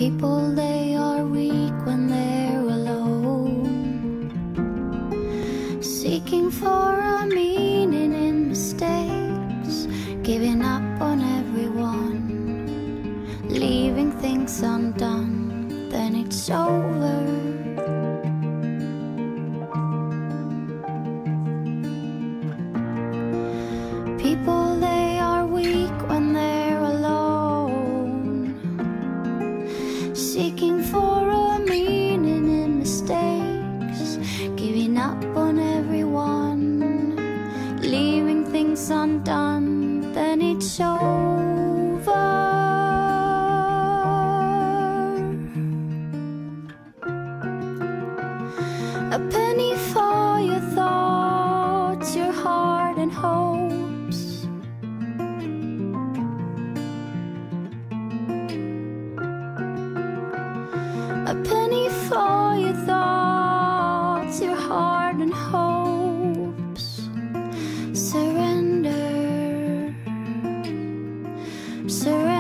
People, they are weak when they're alone, seeking for a meaning in mistakes, giving up on everyone, leaving things undone, then it's over. People, they are weak when they're alone, seeking for a meaning in mistakes, giving up on everyone, leaving things undone, then it's over. A penny for your thoughts, your heart and hopes. A penny for your thoughts, your heart and hopes. Surrender, surrender.